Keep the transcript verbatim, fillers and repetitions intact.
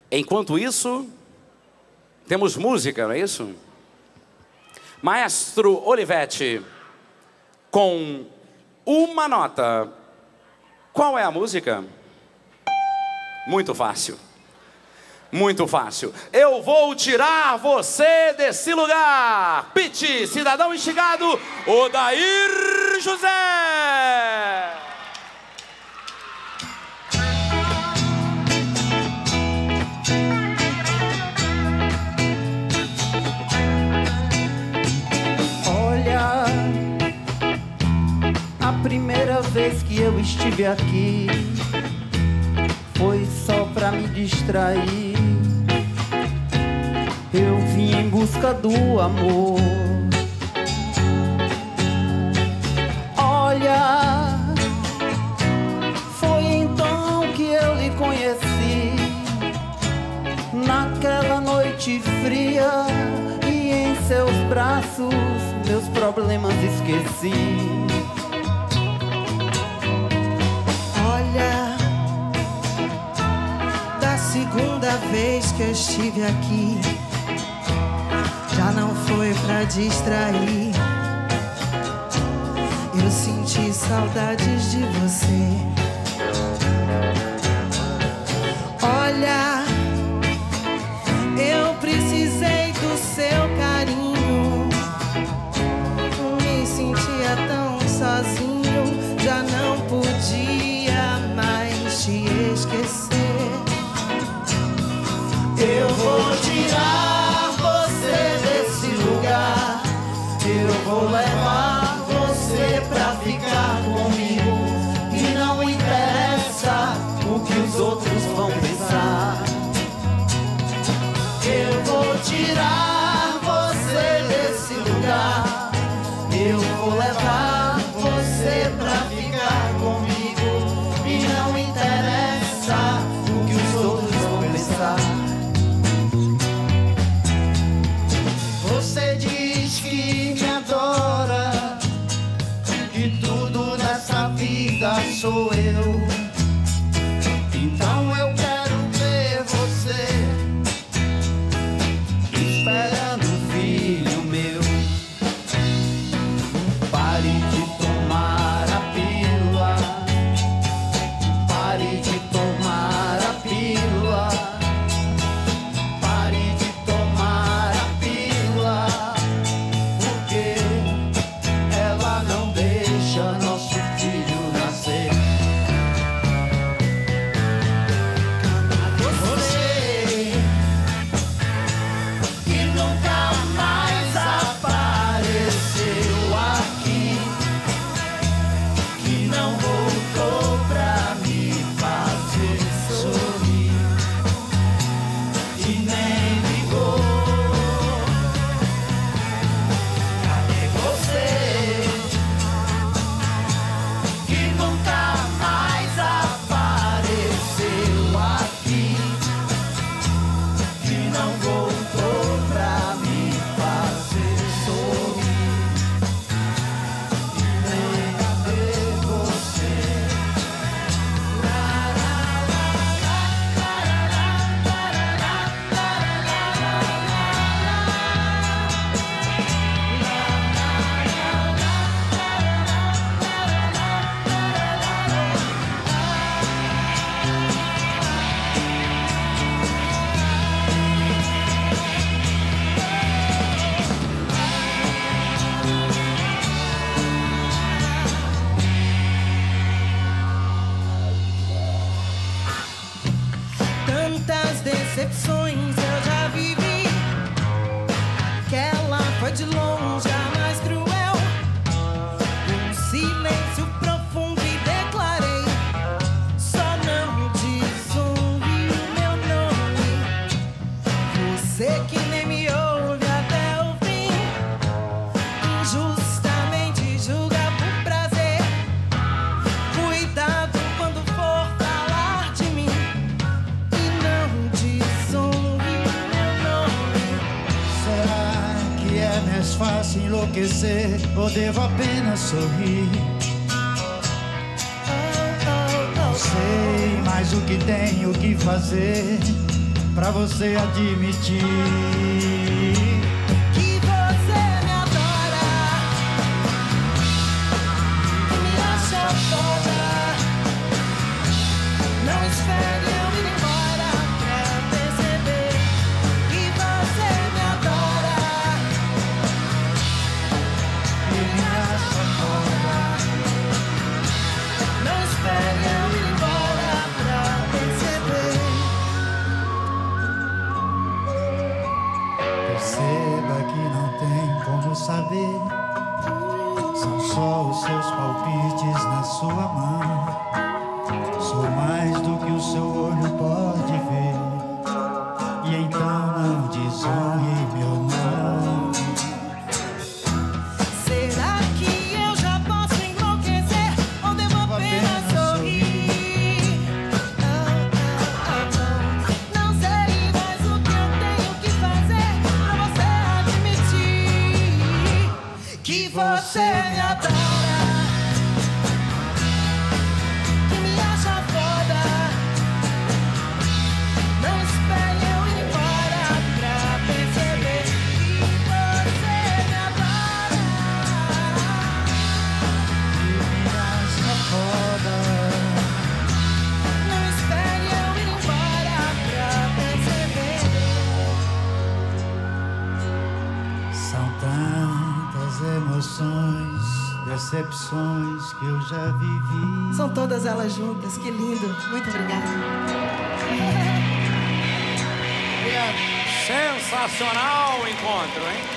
Enquanto isso, temos música, não é isso? Maestro Olivetti, com uma nota. Qual é a música? Muito fácil. Muito fácil. Eu vou tirar você desse lugar. Pete, cidadão instigado, Odair José. Olha, a primeira vez que eu estive aqui foi só pra me distrair. Eu vim em busca do amor. Olha, foi então que eu lhe conheci, naquela noite fria, e em seus braços meus problemas esqueci. Olha, da segunda vez que eu estive aqui, já não foi pra distrair. Eu senti saudades de você. Olha, eu precisei do seu carinho. Me sentia tão sozinho, já não podia mais te esquecer. Eu vou tirar você desse lugar. Eu vou levar você pra ficar comigo. E não interessa o que os outros vão pensar. Eu vou tirar você desse lugar. Eu vou levar você pra ficar comigo. E não interessa o que os outros vão pensar. Você diz que me adora, que tudo nessa vida sou eu. Então eu quero ver você esperando um filho meu. Pare de tomar a pílula, pare de tomar a pílula, pare de tomar a pílula, porque ela não deixa nosso filho nascer. Você que nunca mais apareceu aqui, que não voltou pra me fazer sorrir e nem ligou. Cadê você que nunca mais apareceu aqui, que não voltou pra me fazer sorrir e nem cadê você? Tantas decepções eu já vivi, aquela foi de longe a mais cruel. Um silêncio profundo e declarei: só não desonre o meu nome. Você que nem me ouve até o fim, injustamente julga por prazer. Cuidado quando for falar de mim, e não desonre meu nome. Será que é mais fácil enlouquecer ou devo apenas sorrir? Oh, oh, oh, Sei mais o que tenho que fazer. pra você admitir que você me adora, que me acha foda. Não espere eu ir embora pra perceber que você me adora, e me acha foda. não espere eu ir embora pra perceber. Perceba que não tem como saber, são só os seus palpites na sua mão. Sou mais do que o seu olho pode ver, e então não desonre meu nome. Será que eu já posso enlouquecer ou devo apenas sorrir? Oh, oh, oh, oh. Não sei mais o que eu tenho que fazer pra você admitir que você me adora, que me acha foda. Não espere eu ir embora pra perceber que você me adora. E me acha foda. Não espere eu ir embora pra perceber. São tantas emoções, decepções que eu já vivi. São todas elas juntas, que lindo. Muito obrigada. Sensacional o encontro, hein?